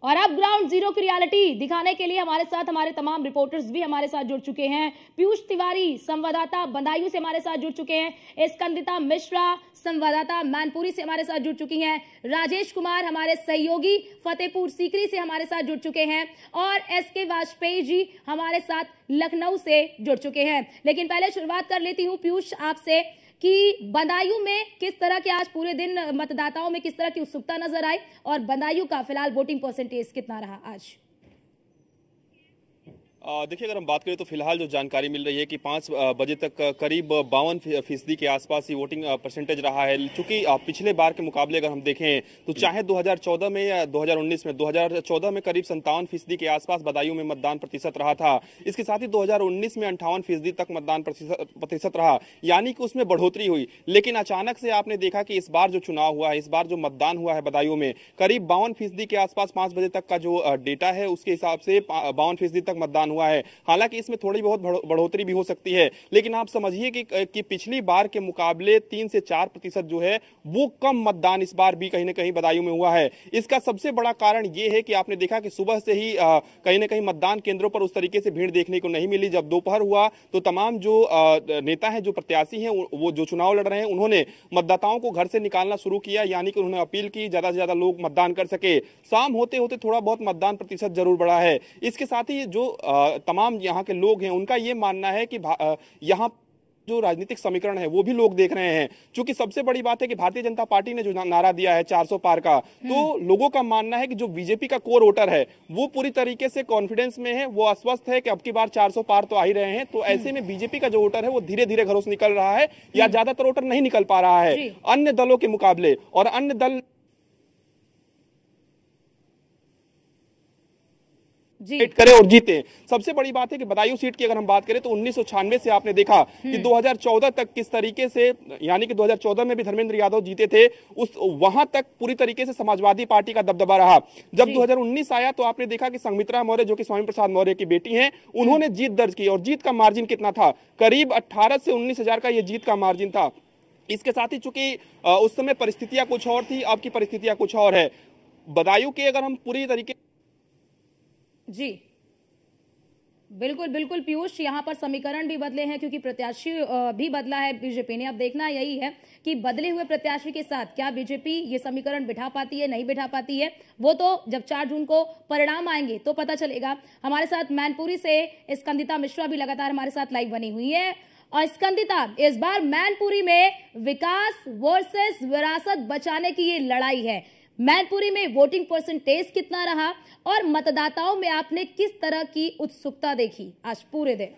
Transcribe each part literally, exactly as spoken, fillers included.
और अब ground zero की रियलिटी दिखाने के लिए हमारे साथ हमारे तमाम रिपोर्टर्स भी हमारे साथ जुड़ चुके हैं। पीयूष तिवारी संवाददाता बदायूं से हमारे साथ जुड़ चुके हैं। स्कंदिता मिश्रा संवाददाता मैनपुरी से हमारे साथ जुड़ चुकी हैं। राजेश कुमार हमारे सहयोगी फतेहपुर सीकरी से हमारे साथ जुड़ चुके हैं और एस के वाजपेयी जी हमारे साथ लखनऊ से जुड़ चुके हैं। लेकिन पहले शुरुआत कर लेती हूँ पीयूष आपसे कि बदायूं में किस तरह के आज पूरे दिन मतदाताओं में किस तरह की उत्सुकता नजर आई और बदायूं का फिलहाल वोटिंग परसेंटेज कितना रहा आज? देखिए, अगर हम बात करें तो फिलहाल जो जानकारी मिल रही है कि पाँच बजे तक करीब बावन फीसदी के आसपास ही वोटिंग परसेंटेज रहा है। चूंकि पिछले बार के मुकाबले अगर हम देखें तो चाहे दो हज़ार चौदह में या दो हज़ार उन्नीस में दो हज़ार चौदह में करीब संतावन फीसदी के आसपास बदायूं में मतदान प्रतिशत रहा था। इसके साथ ही दो हज़ार उन्नीस में अंठावन फीसदी तक मतदान प्रतिशत रहा, यानी कि उसमें बढ़ोतरी हुई। लेकिन अचानक से आपने देखा कि इस बार जो चुनाव हुआ है, इस बार जो मतदान हुआ है बदायूं में, करीब बावन फीसदी के आसपास पांच बजे तक का जो डेटा है उसके हिसाब से बावन फीसदी तक मतदान हुआ है। हालांकि इसमें थोड़ी बहुत बढ़ोतरी भी हो सकती है, लेकिन आप समझिए कि, कि पिछली बार के मुकाबले तीन से चार प्रतिशत जो है वो कम मतदान इस बार भी कहीं ना कहीं बदायूं में हुआ है। इसका सबसे बड़ा कारण ये है कि आपने देखा कि सुबह से ही आ, कहीं ना कहीं मतदान केंद्रों पर उस तरीके से भीड़ देखने को नहीं मिली। जब दोपहर हुआ तो तमाम जो आ, नेता हैं, जो प्रत्याशी हैं, वो जो चुनाव लड़ रहे हैं, उन्होंने मतदाताओं को घर से निकालना शुरू किया, यानी कि उन्होंने अपील की ज्यादा से ज्यादा लोग मतदान कर सके। शाम होते होते थोड़ा बहुत मतदान प्रतिशत जरूर बढ़ा है। इसके साथ ही जो आ, तमाम यहाँ के लोग हैं उनका ये मानना है कि यहाँ जो राजनीतिक समीकरण है वो भी लोग देख रहे हैं। क्योंकि सबसे बड़ी बात है कि भारतीय जनता पार्टी ने जो नारा दिया है चार सौ पार का, तो लोगों का मानना है कि जो बीजेपी का कोर वोटर है वो पूरी तरीके से कॉन्फिडेंस में है, वो आश्वस्त है कि अब की बार चार सौ पार तो आ ही रहे हैं। तो ऐसे में बीजेपी का जो वोटर है वो धीरे धीरे घरों से निकल रहा है या ज्यादातर वोटर नहीं निकल पा रहा है अन्य दलों के मुकाबले। और अन्य दल करे और जीते। सबसे बड़ी बात है कि बदायूं सीट की अगर हम बात करें तो उन्नीस सौ छियानवे से आपने देखा कि दो हज़ार चौदह तक किस तरीके से, यानी कि दो हज़ार चौदह में भी धर्मेंद्र यादव जीते थे, उस वहां तक पूरी तरीके से समाजवादी पार्टी का दबदबा रहा। जब दो हज़ार उन्नीस आया तो आपने देखा कि संघमित्रा मौर्य, जो कि स्वामी प्रसाद मौर्य की बेटी हैं, उन्होंने जीत दर्ज की और जीत का मार्जिन कितना था? करीब अट्ठारह से उन्नीस हजार का यह जीत का मार्जिन था। इसके साथ ही चूंकि उस समय परिस्थितियां कुछ और थी, अब की परिस्थितियां कुछ और है। बदायूं के अगर हम पूरी तरीके जी बिल्कुल बिल्कुल पीयूष, यहाँ पर समीकरण भी बदले हैं क्योंकि प्रत्याशी भी बदला है बीजेपी ने। अब देखना यही है कि बदले हुए प्रत्याशी के साथ क्या बीजेपी ये समीकरण बिठा पाती है, नहीं बिठा पाती है, वो तो जब चार जून को परिणाम आएंगे तो पता चलेगा। हमारे साथ मैनपुरी से स्कंदिता मिश्रा भी लगातार हमारे साथ लाइव बनी हुई है। और स्कंदिता, इस बार मैनपुरी में विकास वर्सेस विरासत बचाने की ये लड़ाई है। मैनपुरी में वोटिंग परसेंटेज कितना रहा और मतदाताओं में आपने किस तरह की उत्सुकता देखी आज पूरे दिन?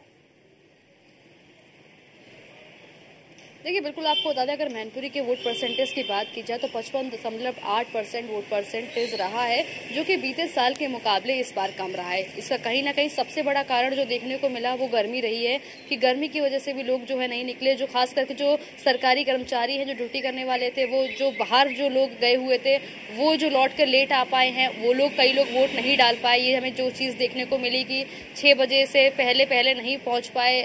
देखिए, बिल्कुल आपको बता दें, अगर मैनपुरी के वोट परसेंटेज की बात की जाए तो पचपन दशमलव आठ परसेंट वोट परसेंटेज रहा है, जो कि बीते साल के मुकाबले इस बार कम रहा है। इसका कहीं ना कहीं सबसे बड़ा कारण जो देखने को मिला वो गर्मी रही है कि गर्मी की वजह से भी लोग जो है नहीं निकले। जो खास करके जो सरकारी कर्मचारी हैं, जो ड्यूटी करने वाले थे, वो जो बाहर जो लोग गए हुए थे, वो जो लौट कर लेट आ पाए हैं, वो लोग कई लोग वोट नहीं डाल पाए। ये हमें जो चीज़ देखने को मिली कि छः बजे से पहले पहले नहीं पहुँच पाए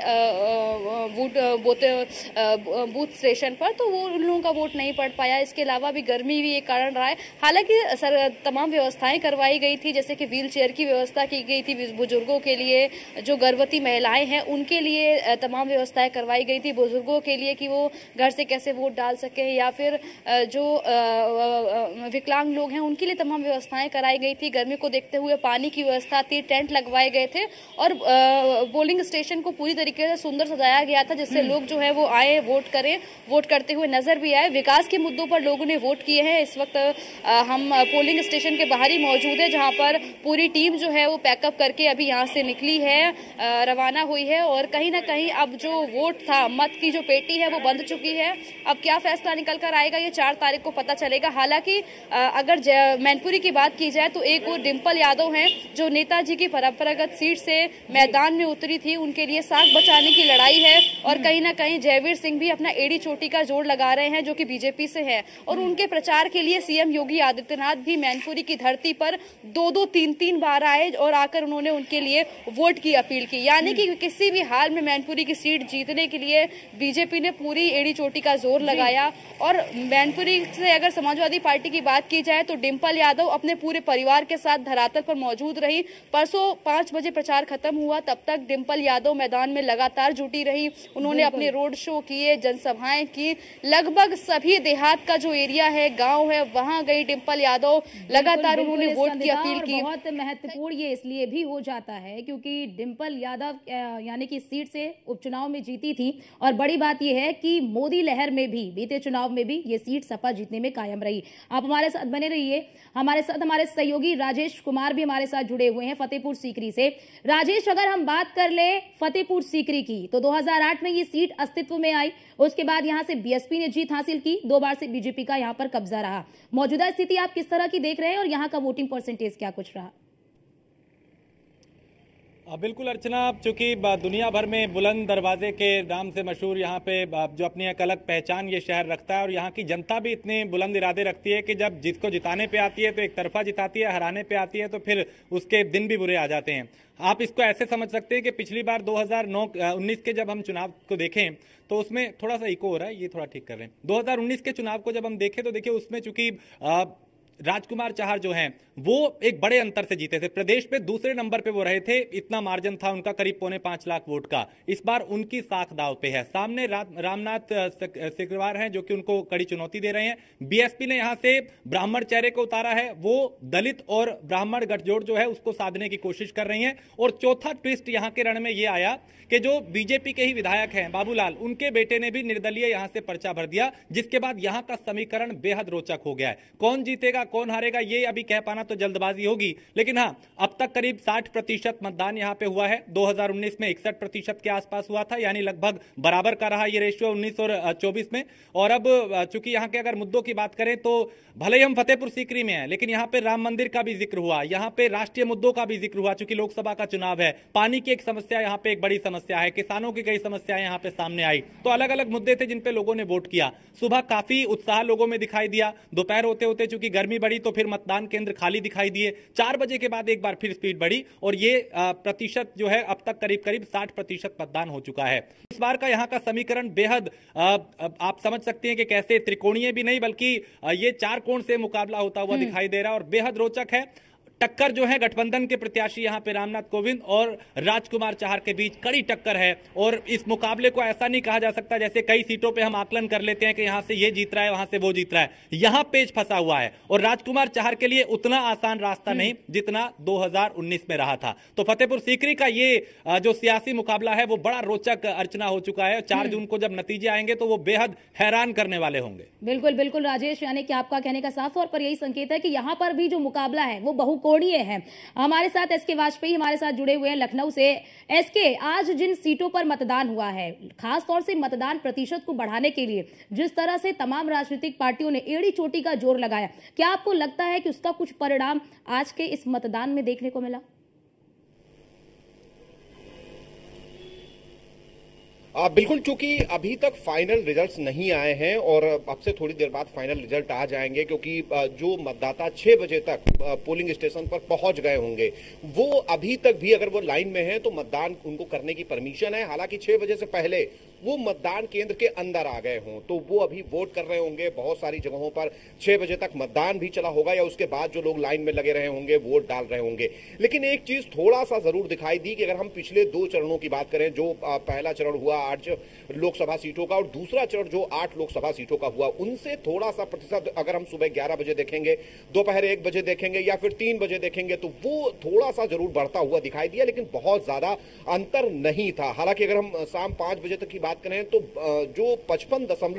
वोट बूथ स्टेशन पर, तो वो उन लोगों का वोट नहीं पड़ पाया। इसके अलावा भी गर्मी भी एक कारण रहा है। हालांकि सर तमाम व्यवस्थाएं करवाई गई थी, जैसे कि व्हील चेयर की व्यवस्था की गई थी बुजुर्गों के लिए, जो गर्भवती महिलाएं हैं उनके लिए तमाम व्यवस्थाएं करवाई गई थी, बुजुर्गों के लिए कि वो घर से कैसे वोट डाल सके, या फिर जो विकलांग लोग हैं उनके लिए तमाम व्यवस्थाएं कराई गई थी। गर्मी को देखते हुए पानी की व्यवस्था थी, टेंट लगवाए गए थे और पोलिंग स्टेशन को पूरी तरीके से सुंदर सजाया गया था, जिससे लोग जो है वो आए, वोट करें, वोट करते हुए नजर भी आए। विकास के मुद्दों पर लोगों ने वोट किए हैं। इस वक्त आ, हम पोलिंग स्टेशन के बाहर ही मौजूद है, जहां पर पूरी टीम जो है वो पैकअप करके अभी यहां से निकली है, आ, रवाना हुई है। और कहीं ना कहीं अब जो वोट था, मत की जो पेटी है वो बंद चुकी है। अब क्या फैसला निकल कर आएगा ये चार तारीख को पता चलेगा। हालांकि अगर मैनपुरी की बात की जाए तो एक और डिम्पल यादव हैं, जो नेताजी की परंपरागत सीट से मैदान में उतरी थी, उनके लिए साख बचाने की लड़ाई है। और कहीं ना कहीं जयवीर सिंह भी अपना एड़ी चोटी का जोर लगा रहे हैं जो कि बीजेपी से है, और उनके प्रचार के लिए सीएम योगी आदित्यनाथ भी मैनपुरी की धरती पर दो दो तीन तीन बार आए और आकर उन्होंने उनके लिए वोट की अपील की। यानी कि किसी भी हाल में मैनपुरी की सीट जीतने के लिए बीजेपी ने पूरी एड़ी चोटी का जोर लगाया। और मैनपुरी से अगर समाजवादी पार्टी की बात की जाए तो डिंपल यादव अपने पूरे परिवार के साथ धरातल पर मौजूद रही। परसों पांच बजे प्रचार खत्म हुआ, तब तक डिंपल यादव मैदान में लगातार जुटी रही। उन्होंने अपने रोड शो किए, जनसभाएं की, लगभग सभी देहात का जो एरिया है, गांव है, वहां गई डिंपल यादव। लगातार उन्होंने वोट की अपील की। बहुत महत्वपूर्ण ये इसलिए भी हो जाता है क्योंकि डिंपल यादव यानी कि सीट से उपचुनाव में जीती थी, और बड़ी बात यह है कि मोदी लहर में भी बीते चुनाव में भी ये सीट सपा जीतने में कायम रही। आप हमारे साथ बने रहिए। हमारे साथ हमारे सहयोगी राजेश कुमार भी हमारे साथ जुड़े हुए हैं फतेहपुर सीकरी से। राजेश, अगर हम बात कर ले फतेहपुर सीकरी की तो दो हज़ार आठ में ये सीट अस्तित्व में आई, उसके बाद यहां से बीएसपी ने जीत हासिल की, दो बार से बीजेपी का यहां पर कब्जा रहा। मौजूदा स्थिति आप किस तरह की देख रहे हैं और यहां का वोटिंग परसेंटेज क्या कुछ रहा? बिल्कुल अर्चना, चूंकि दुनिया भर में बुलंद दरवाजे के नाम से मशहूर यहाँ पे जो अपनी एक अलग पहचान ये शहर रखता है, और यहाँ की जनता भी इतने बुलंद इरादे रखती है कि जब जिसको जिताने पे आती है तो एक तरफा जिताती है, हराने पे आती है तो फिर उसके दिन भी बुरे आ जाते हैं। आप इसको ऐसे समझ सकते हैं कि पिछली बार दो हज़ार नौ उन्नीस के जब हम चुनाव को देखें तो उसमें थोड़ा सा इको हो रहा है, ये थोड़ा ठीक कर रहे हैं। दो हज़ार उन्नीस के चुनाव को जब हम देखें तो देखिए उसमें चूंकि राजकुमार चाहर जो हैं वो एक बड़े अंतर से जीते थे, प्रदेश में दूसरे नंबर पे वो रहे थे, इतना मार्जिन था उनका करीब पौने पांच लाख वोट का। इस बार उनकी साख दाव पे है। सामने रा, रामनाथ सिकरवार हैं जो कि उनको कड़ी चुनौती दे रहे हैं। बीएसपी ने यहां से ब्राह्मण चेहरे को उतारा है, वो दलित और ब्राह्मण गठजोड़ जो है उसको साधने की कोशिश कर रही है। और चौथा ट्विस्ट यहां के रण में ये आया कि जो बीजेपी के ही विधायक हैं बाबूलाल, उनके बेटे ने भी निर्दलीय यहां से पर्चा भर दिया, जिसके बाद यहां का समीकरण बेहद रोचक हो गया है। कौन जीतेगा कौन हारेगा ये अभी कह पाना तो जल्दबाजी होगी, लेकिन हाँ, अब तक करीब साठ प्रतिशत मतदान यहां पे हुआ है। दो हज़ार उन्नीस में इकसठ प्रतिशत के आसपास हुआ था, यानी लगभग बराबर का रहा ये रेशियो उन्नीस और चौबीस में। और अब चूंकि यहां के अगर मुद्दों की बात करें तो भले ही हम फतेहपुर सीकरी में हैं, लेकिन यहां पे राम मंदिर का भी जिक्र हुआ, यहां पे राष्ट्रीय मुद्दों का भी जिक्र हुआ, चूंकि लोकसभा का चुनाव है। पानी की एक समस्या यहां पे एक बड़ी समस्या है, किसानों की कई समस्याएं यहां पे सामने आई, तो अलग अलग मुद्दे थे जिन पे लोगों ने वोट किया। सुबह काफी उत्साह लोगों में दिखाई दिया, दोपहर होते होते चूंकि गर्मी बढ़ी तो फिर मतदान केंद्र खाली दिखाई दिए। चार बजे के बाद एक बार फिर स्पीड बढ़ी और ये प्रतिशत जो है अब तक करीब करीब साठ प्रतिशत मतदान हो चुका है। इस बार का यहाँ का समीकरण बेहद आप समझ सकते हैं कि कैसे त्रिकोणीय भी नहीं बल्कि ये चार कोण से मुकाबला होता हुआ दिखाई दे रहा है और बेहद रोचक है। टक्कर जो है गठबंधन के प्रत्याशी यहां पे रामनाथ कोविंद और राजकुमार चाहर के बीच कड़ी टक्कर है। और इस मुकाबले को ऐसा नहीं कहा जा सकता जैसे कई सीटों पे हम आकलन कर लेते हैं कि यहां से ये जीत रहा है वहां से वो जीत रहा है। यहां पेच फंसा हुआ है और राजकुमार चाहर के लिए उतना आसान रास्ता नहीं जितना दो हज़ार उन्नीस में रहा था। तो फतेहपुर सीकरी का ये जो सियासी मुकाबला है वो बड़ा रोचक अर्चना हो चुका है। चार जून को जब नतीजे आएंगे तो वो बेहद हैरान करने वाले होंगे। बिल्कुल बिल्कुल राजेश, यानी कि आपका कहने का साफ तौर पर यही संकेत है कि यहाँ पर भी जो मुकाबला है वो बहु है। हमारे साथ एस के वाजपेयी हमारे साथ जुड़े हुए हैं लखनऊ से। एस के, आज जिन सीटों पर मतदान हुआ है, खास तौर से मतदान प्रतिशत को बढ़ाने के लिए जिस तरह से तमाम राजनीतिक पार्टियों ने एड़ी चोटी का जोर लगाया, क्या आपको लगता है कि उसका कुछ परिणाम आज के इस मतदान में देखने को मिला? आ, बिल्कुल, चूंकि अभी तक फाइनल रिजल्ट्स नहीं आए हैं और अब से थोड़ी देर बाद फाइनल रिजल्ट आ जाएंगे, क्योंकि जो मतदाता छह बजे तक पोलिंग स्टेशन पर पहुंच गए होंगे वो अभी तक भी अगर वो लाइन में हैं तो मतदान उनको करने की परमिशन है। हालांकि छह बजे से पहले वो मतदान केंद्र के अंदर आ गए हों तो वो अभी वोट कर रहे होंगे। बहुत सारी जगहों पर छह बजे तक मतदान भी चला होगा या उसके बाद जो लोग लाइन में लगे रहे होंगे वोट डाल रहे होंगे। लेकिन एक चीज थोड़ा सा जरूर दिखाई दी कि अगर हम पिछले दो चरणों की बात करें, जो पहला चरण हुआ आठ लोकसभा सीटों का और दूसरा चरण जो आठ लोकसभा सीटों का हुआ, उनसे थोड़ा सा प्रतिशत अगर हम सुबह ग्यारह बजे देखेंगे, दोपहर एक बजे देखेंगे या फिर तीन बजे देखेंगे तो वो थोड़ा सा जरूर बढ़ता हुआ दिखाई दिया, लेकिन बहुत ज्यादा अंतर नहीं था। हालांकि अगर हम शाम पांच बजे तक की बात करें तो जो पचपन दशमलव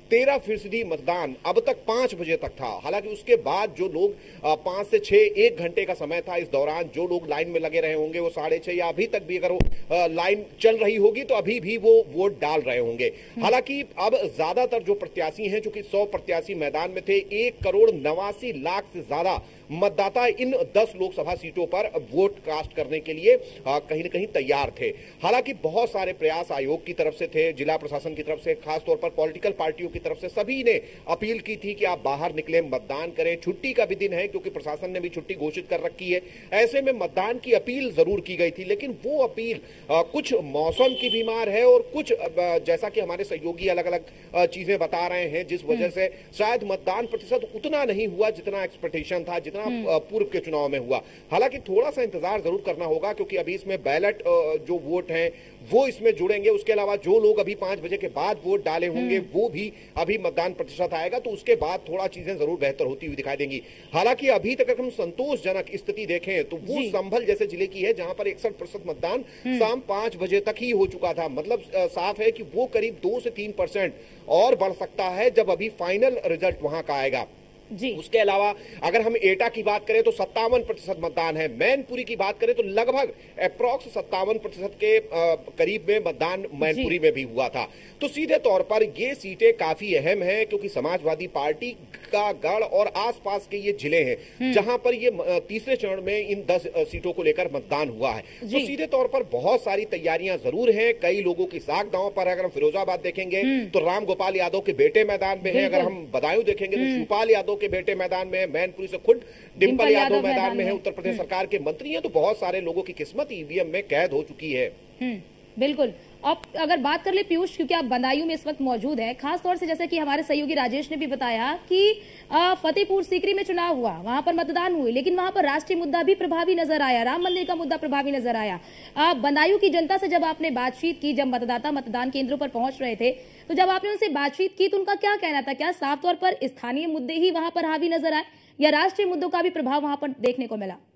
तेरह फीसदी मतदान अब तक पांच बजे तक था। हालांकि उसके बाद जो लोग पांच से छह एक घंटे का समय था, इस दौरान जो लोग लाइन में लगे रहे होंगे वो साढ़े छह या अभी तक भी अगर वो लाइन चल रही होगी तो अभी भी वो वोट डाल रहे होंगे। हालांकि अब ज्यादातर जो प्रत्याशी हैं, चूंकि सौ प्रत्याशी मैदान में थे, एक करोड़ नवासी लाख से ज्यादा मतदाता इन दस लोकसभा सीटों पर वोट कास्ट करने के लिए कहीं न कहीं तैयार थे। हालांकि बहुत सारे प्रयास आयोग की तरफ से थे, जिला प्रशासन की तरफ से, खासतौर पर पॉलिटिकल पार्टियों की तरफ से सभी ने अपील की थी कि आप बाहर निकले, मतदान करें। छुट्टी का भी दिन है क्योंकि प्रशासन ने भी छुट्टी घोषित कर रखी है। ऐसे में मतदान की अपील जरूर की गई थी, लेकिन वो अपील आ, कुछ मौसम की बीमार है और कुछ आ, जैसा कि हमारे सहयोगी अलग अलग चीजें बता रहे हैं, जिस वजह से शायद मतदान प्रतिशत उतना नहीं हुआ जितना एक्सपेक्टेशन था, जितना पूर्व के चुनाव में हुआ। हालांकि थोड़ा सा इंतजार जरूर करना होगा क्योंकि अभी इसमें बैलेट जो वोट हैं वो इसमें जुड़ेंगे। उसके अलावा जो लोग अभी पांच बजे के बाद वोट डाले होंगे वो भी अभी मतदान प्रतिशत आएगा, तो उसके बाद थोड़ा चीजें जरूर बेहतर होती हुई दिखाई देंगी। हालांकि अभी तक अगर हम संतोषजनक स्थिति देखें तो वो संभल जैसे जिले की है, जहां पर इकसठ प्रतिशत मतदान शाम पांच बजे तक ही हो चुका था। मतलब साफ है कि वो करीब दो से तीन परसेंट और बढ़ सकता है जब अभी फाइनल रिजल्ट वहां का आएगा। जी। उसके अलावा अगर हम एटा की बात करें तो सत्तावन प्रतिशत मतदान है। मैनपुरी की बात करें तो लगभग अप्रॉक्स सत्तावन प्रतिशत के करीब में मतदान मैनपुरी में भी हुआ था। तो सीधे तौर पर ये सीटें काफी अहम हैं क्योंकि समाजवादी पार्टी का गढ़ और आसपास के ये जिले हैं जहां पर ये तीसरे चरण में इन दस सीटों को लेकर मतदान हुआ है। तो सीधे तौर पर बहुत सारी तैयारियां जरूर हैं। कई लोगों की साख दांव पर। अगर हम फिरोजाबाद देखेंगे तो राम गोपाल यादव के बेटे मैदान में है। अगर हम बदायूं देखेंगे तो शिवपाल यादव के बेटे मैदान में है। मैनपुरी से खुद डिंपल यादव मैदान में है। उत्तर प्रदेश सरकार के मंत्री हैं। तो बहुत सारे लोगों की किस्मत ईवीएम में कैद हो चुकी है। बिल्कुल। अब अगर बात कर ले पीयूष, क्योंकि आप बदायूं में इस वक्त मौजूद है, खास तौर से जैसे कि हमारे सहयोगी राजेश ने भी बताया कि फतेहपुर सीकरी में चुनाव हुआ, वहां पर मतदान हुए, लेकिन वहां पर राष्ट्रीय मुद्दा भी प्रभावी नजर आया, राम मंदिर का मुद्दा प्रभावी नजर आया। बदायूं की जनता से जब आपने बातचीत की, जब मतदाता मतदान केंद्रों पर पहुंच रहे थे, तो जब आपने उनसे बातचीत की तो उनका क्या कहना था? क्या साफ तौर पर स्थानीय मुद्दे ही वहां पर हावी नजर आए या राष्ट्रीय मुद्दों का भी प्रभाव वहां पर देखने को मिला?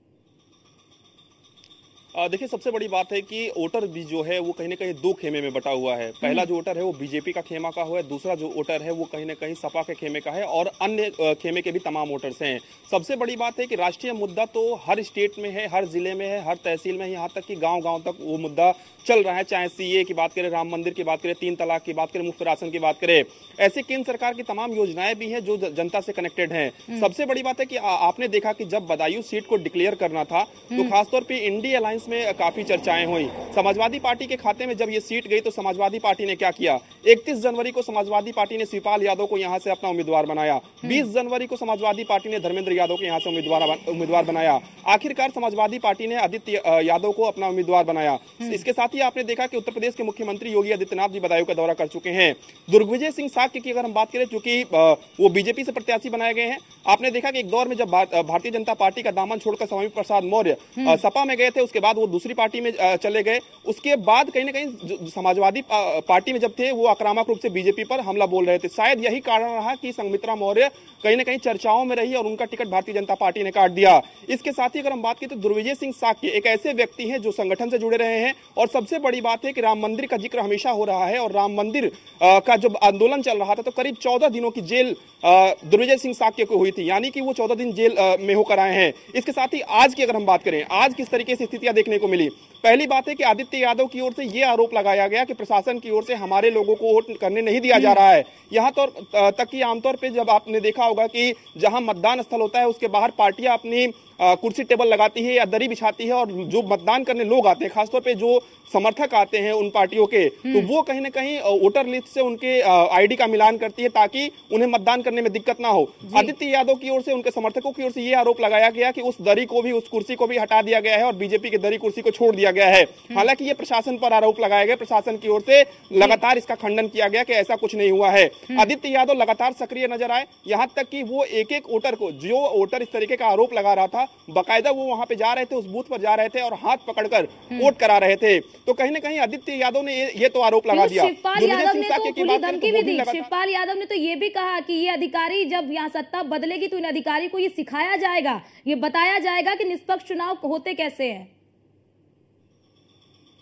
देखिए, सबसे बड़ी बात है कि वोटर भी जो है वो कहीं ना कहीं दो खेमे में बटा हुआ है। पहला जो वोटर है वो बीजेपी का खेमा का हुआ है, दूसरा जो वोटर है वो कहीं ना कहीं सपा के खेमे का है और अन्य खेमे के भी तमाम वोटर्स हैं। सबसे बड़ी बात है कि राष्ट्रीय मुद्दा तो हर स्टेट में है, हर जिले में है, हर तहसील में है, यहाँ तक कि गाँव गाँव तक वो मुद्दा चल रहा है। चाहे सीए की बात करें, राम मंदिर की बात करें, तीन तलाक की बात करें, मुफ्त राशन की बात करें, ऐसे केंद्र सरकार की तमाम योजनाएं भी हैं जो जनता से कनेक्टेड हैं। सबसे बड़ी बात है कि आपने देखा कि जब बदायूं सीट को डिक्लेयर करना था तो खासतौर पर इंडी अलायंस में काफी चर्चाएं हुई। समाजवादी पार्टी के खाते में जब ये सीट गई तो समाजवादी पार्टी ने क्या किया? इकतीस जनवरी को समाजवादी पार्टी ने शिवपाल यादव को यहां से अपना उम्मीदवार बनाया। बीस जनवरी को समाजवादी पार्टी ने धर्मेंद्र यादव को यहां से उम्मीदवार उम्मीदवार बनाया। आखिरकार समाजवादी पार्टी ने आदित्य यादव को अपना उम्मीदवार बनाया। इसके साथ ही आपने देखा कि उत्तर प्रदेश के मुख्यमंत्री योगी आदित्यनाथ जी बदायूं का दौरा कर चुके हैं। दुर्गविजय सिंह साक्य की अगर हम बात करें, चूंकि वो बीजेपी से प्रत्याशी बनाए गए हैं, आपने देखा कि एक दौर में जब भारतीय जनता पार्टी का दामन छोड़कर स्वामी प्रसाद मौर्य सपा में गए थे, उसके बाद वो दूसरी पार्टी में चले गए। उसके बाद कहीं ना कहीं समाजवादी पार्टी में जब थे वो आक्रामक रूप से बीजेपी पर हमला बोल रहे थे। शायद यही कारण रहा कि संघमित्रा मौर्य कहीं ना कहीं चर्चाओं में रही और उनका टिकट भारतीय जनता पार्टी ने काट दिया। इसके साथ ही अगर हम बात करें तो दुर्विजय सिंह साक्य एक ऐसे व्यक्ति हैं जो संगठन से जुड़े रहे हैं और सबसे बड़ी बात है कि राम मंदिर का जिक्र हमेशा हो रहा है और राम मंदिर का जब आंदोलन चल रहा था तो करीब चौदह दिनों की जेल दुर्विजय सिंह साक्य को हुई थी, यानी कि वो चौदह दिन जेल में होकर आए हैं। इसके साथ ही आज की अगर हम बात करें, आज किस तरीके से स्थितियां देखने को मिली। पहली बात है कि आदित्य यादव की ओर से यह आरोप लगाया गया कि प्रशासन की ओर से हमारे लोगों को वोट करने नहीं दिया जा रहा है। यहां तो तक कि आमतौर पर जब आपने देखा होगा कि जहां मतदान स्थल होता है उसके बाहर पार्टियां अपनी कुर्सी टेबल लगाती है या दरी बिछाती है और जो मतदान करने लोग आते हैं, खासतौर पे जो समर्थक आते हैं उन पार्टियों के, तो वो कहीं ना कहीं वोटर लिस्ट से उनके आईडी का मिलान करती है ताकि उन्हें मतदान करने में दिक्कत ना हो। आदित्य यादव की ओर से, उनके समर्थकों की ओर से ये आरोप लगाया गया कि उस दरी को भी, उस कुर्सी को भी हटा दिया गया है और बीजेपी की दरी कुर्सी को छोड़ दिया गया है। हालांकि ये प्रशासन पर आरोप लगाया गया, प्रशासन की ओर से लगातार इसका खंडन किया गया कि ऐसा कुछ नहीं हुआ है। आदित्य यादव लगातार सक्रिय नजर आए, यहां तक कि वो एक एक वोटर को, जो वोटर इस तरीके का आरोप लगा रहा था, बाकायदा वो वहां पे जा रहे थे, उस बूथ पर जा रहे थे और हाथ पकड़कर वोट करा रहे थे। तो कहीं ना कहीं आदित्य यादव ने ये, ये तो आरोप लगा दिया। शिवपाल यादव ने तो खुली धमकी भी दी। शिवपाल यादव ने तो ये भी कहा कि ये अधिकारी जब यहाँ सत्ता बदलेगी तो इन अधिकारी को ये सिखाया जाएगा, ये बताया जाएगा कि निष्पक्ष चुनाव होते कैसे हैं।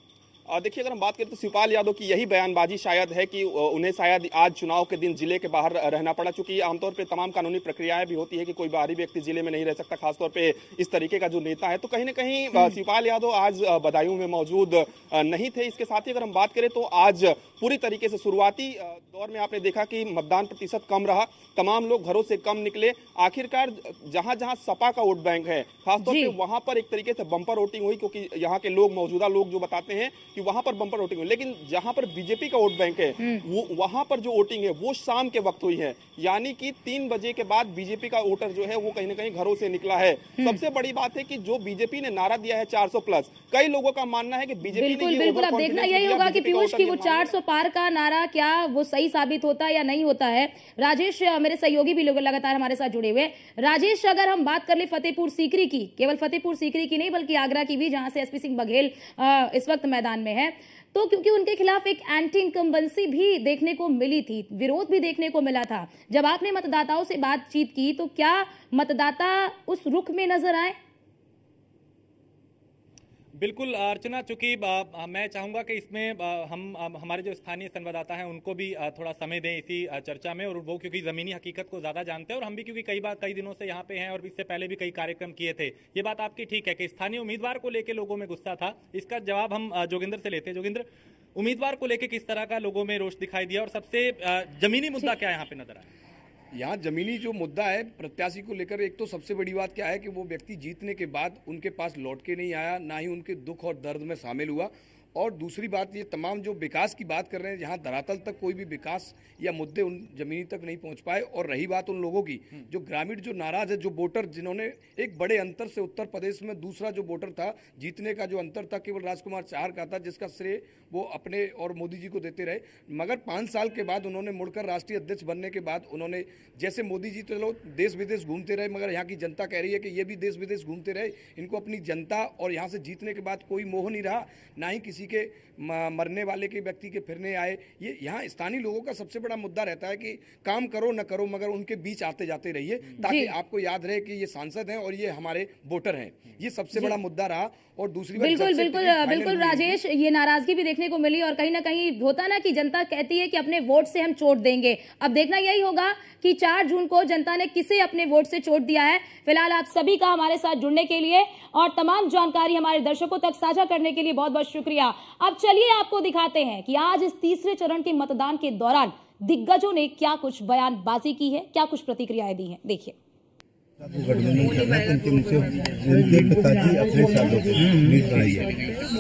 देखिए, अगर हम बात करें तो शिवपाल यादव की यही बयानबाजी शायद है कि उन्हें शायद आज चुनाव के दिन जिले के बाहर रहना पड़ा, चूंकि आमतौर पे तमाम कानूनी प्रक्रियाएं भी होती है कि कोई बाहरी व्यक्ति जिले में नहीं रह सकता, खासतौर पे इस तरीके का जो नेता है। तो कहीं ना कहीं शिवपाल यादव आज बदायूं में मौजूद नहीं थे। इसके साथ ही अगर हम बात करें तो आज पूरी तरीके से शुरुआती दौर में आपने देखा कि मतदान प्रतिशत कम रहा, तमाम लोग घरों से कम निकले। आखिरकार जहां जहां सपा का वोट बैंक है, खासतौर पे वहां पर एक तरीके से बम्पर वोटिंग हुई, क्योंकि यहाँ के लोग, मौजूदा लोग जो बताते हैं कि वहां पर बम्पर वोटिंग हुई। लेकिन जहां पर बीजेपी का वोट बैंक है, वो वहां पर जो वोटिंग है वो शाम के वक्त हुई है, यानी कि तीन बजे के बाद बीजेपी का वोटर जो है वो कहीं ना कहीं घरों से निकला है। सबसे बड़ी बात है कि जो बीजेपी ने नारा दिया है चार सौ प्लस, कई लोगों का मानना है कि बीजेपी बिल्कुल बिल्कुल अब देखना यही होगा कि पीयूष की वो चार सौ पार का नारा क्या वो सही साबित होता है या नहीं होता है। राजेश, मेरे सहयोगी भी लोग लगातार हमारे साथ जुड़े हुए। राजेश, अगर हम बात कर ले फतेहपुर सीकरी की, केवल फतेहपुर सीकरी की नहीं बल्कि आगरा की भी, जहां से एसपी सिंह बघेल इस वक्त मैदान में है, तो क्योंकि उनके खिलाफ एक एंटी इनकम्बेंसी भी देखने को मिली थी, विरोध भी देखने को मिला था, जब आपने मतदाताओं से बातचीत की तो क्या मतदाता उस रुख में नजर आए? बिल्कुल अर्चना, चूंकि मैं चाहूंगा कि इसमें आ, हम आ, हमारे जो स्थानीय संवाददाता हैं उनको भी आ, थोड़ा समय दें इसी आ, चर्चा में, और वो क्योंकि जमीनी हकीकत को ज्यादा जानते हैं, और हम भी क्योंकि कई बार कई दिनों से यहाँ पे हैं और इससे पहले भी कई कार्यक्रम किए थे। ये बात आपकी ठीक है कि स्थानीय उम्मीदवार को लेकर लोगों में गुस्सा था। इसका जवाब हम जोगिंदर से लेते हैं। जोगिंदर, उम्मीदवार को लेकर किस तरह का लोगों में रोष दिखाई दिया और सबसे जमीनी मुद्दा क्या यहाँ पे नजर आया? यहाँ जमीनी जो मुद्दा है प्रत्याशी को लेकर, एक तो सबसे बड़ी बात क्या है कि वो व्यक्ति जीतने के बाद उनके पास लौट के नहीं आया, ना ही उनके दुख और दर्द में शामिल हुआ। और दूसरी बात, ये तमाम जो विकास की बात कर रहे हैं, जहाँ धरातल तक कोई भी विकास या मुद्दे उन जमीनी तक नहीं पहुंच पाए। और रही बात उन लोगों की जो ग्रामीण जो नाराज है, जो वोटर जिन्होंने एक बड़े अंतर से उत्तर प्रदेश में दूसरा जो वोटर था, जीतने का जो अंतर था केवल राजकुमार चाहर का था, जिसका श्रेय वो अपने और मोदी जी को देते रहे। मगर पाँच साल के बाद उन्होंने मुड़कर राष्ट्रीय अध्यक्ष बनने के बाद उन्होंने, जैसे मोदी जी तो चलो देश विदेश घूमते रहे, मगर यहाँ की जनता कह रही है कि ये भी देश विदेश घूमते रहे, इनको अपनी जनता और यहाँ से जीतने के बाद कोई मोह नहीं रहा, ना ही किसी के मरने वाले के व्यक्ति के फिरने आए। ये यहाँ स्थानीय लोगों का सबसे बड़ा मुद्दा रहता है कि काम करो न करो, मगर उनके बीच आते जाते रहिए, ताकि आपको याद रहे कि ये सांसद हैं और ये हमारे वोटर हैं। ये सबसे बड़ा मुद्दा रहा। और दूसरी बात, बिल्कुल बिल्कुल बिल्कुल राजेश, ये नाराजगी भी देखने को मिली, और कहीं ना कहीं होता ना कि जनता कहती है कि अपने वोट से हम चोट देंगे। अब देखना यही होगा कि चार जून को जनता ने किसे अपने वोट से चोट दिया है। फिलहाल आप सभी का हमारे साथ जुड़ने के लिए और तमाम जानकारी हमारे दर्शकों तक साझा करने के लिए बहुत बहुत शुक्रिया। अब चलिए आपको दिखाते हैं कि आज इस तीसरे चरण के मतदान के दौरान दिग्गजों ने क्या कुछ बयानबाजी की है, क्या कुछ प्रतिक्रियाएं दी हैं। देखिए, गठबंधन करना है तो उनके उनके पिताजी अपने सालों को मीत बनाई है।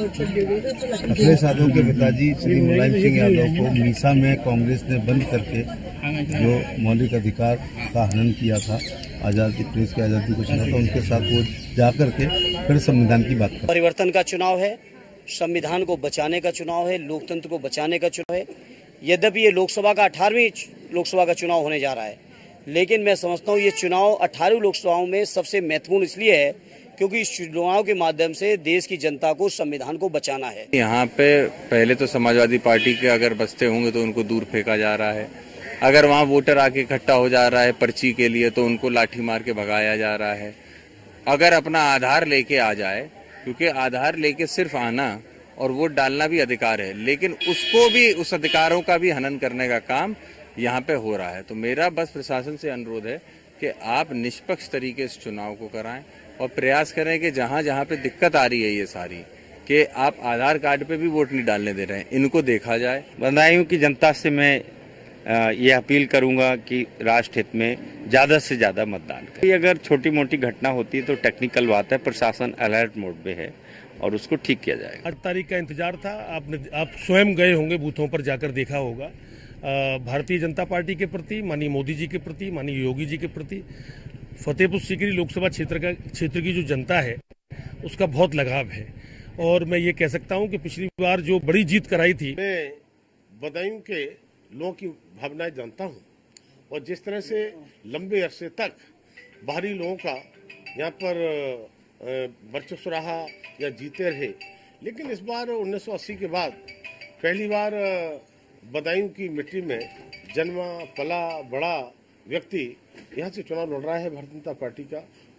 अपने सालों के पिताजी श्री मुलायम सिंह यादव को मीसा में कांग्रेस ने बंद करके जो मौलिक अधिकार का हनन किया था, आजादी, प्रेस की आजादी को छीना था, उनके साथ वो जाकर के फिर संविधान की बात कर। परिवर्तन का चुनाव है, संविधान को बचाने का चुनाव है, लोकतंत्र को बचाने का चुनाव है। यद्यपि ये लोकसभा का अठारहवीं लोकसभा का चुनाव होने जा रहा है, लेकिन मैं समझता हूँ ये चुनाव अठारह लोकसभाओं में सबसे महत्वपूर्ण इसलिए है क्योंकि इस चुनाव के माध्यम से देश की जनता को संविधान को बचाना है। यहाँ पे पहले तो समाजवादी पार्टी के अगर बस्ते होंगे तो उनको दूर फेंका जा रहा है। अगर वहाँ वोटर आके इकट्ठा हो जा रहा है पर्ची के लिए तो उनको लाठी मार के भगाया जा रहा है। अगर अपना आधार लेके आ जाए, क्योंकि आधार लेके सिर्फ आना और वोट डालना भी अधिकार है, लेकिन उसको भी, उस अधिकारों का भी हनन करने का काम यहाँ पे हो रहा है। तो मेरा बस प्रशासन से अनुरोध है कि आप निष्पक्ष तरीके से चुनाव को कराएं और प्रयास करें कि जहाँ जहाँ पे दिक्कत आ रही है ये सारी, कि आप आधार कार्ड पे भी वोट नहीं डालने दे रहे हैं, इनको देखा जाए। बदायूं की जनता से मैं ये अपील करूंगा कि राष्ट्र हित में ज्यादा से ज्यादा मतदान करें। अगर छोटी मोटी घटना होती है तो टेक्निकल बात है, प्रशासन अलर्ट मोड पे है और उसको ठीक किया जाएगा। आठ तारीख का इंतजार था, आपने आप स्वयं गए होंगे बूथों पर जाकर देखा होगा। भारतीय जनता पार्टी के प्रति, माननीय मोदी जी के प्रति, माननीय योगी जी के प्रति, फतेहपुर सीकरी लोकसभा क्षेत्र का क्षेत्र की जो जनता है उसका बहुत लगाव है। और मैं ये कह सकता हूं कि पिछली बार जो बड़ी जीत कराई थी, मैं बदायूं के लोगों की भावनाएं जानता हूं, और जिस तरह से लंबे अरसे तक बाहरी लोगों का यहाँ पर वर्चस्व रहा या जीते रहे, लेकिन इस बार उन्नीस सौ अस्सी के बाद पहली बार बदायूं की मिट्टी में जन्मा पला बड़ा व्यक्ति यहाँ से चुनाव लड़ रहा है भारतीय जनता पार्टी का।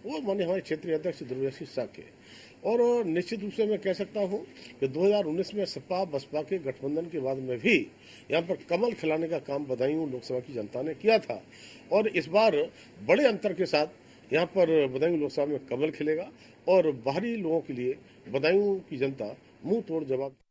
वो माने हमारे क्षेत्रीय अध्यक्ष ध्रुव साके। और निश्चित रूप से मैं कह सकता हूं कि दो हज़ार उन्नीस में सपा बसपा के गठबंधन के बाद में भी यहाँ पर कमल खिलाने का काम बदायूं लोकसभा की जनता ने किया था और इस बार बड़े अंतर के साथ यहाँ पर बदायूं लोकसभा में कमल खिलेगा और बाहरी लोगों के लिए बदायूं की जनता मुंह तोड़ जवाब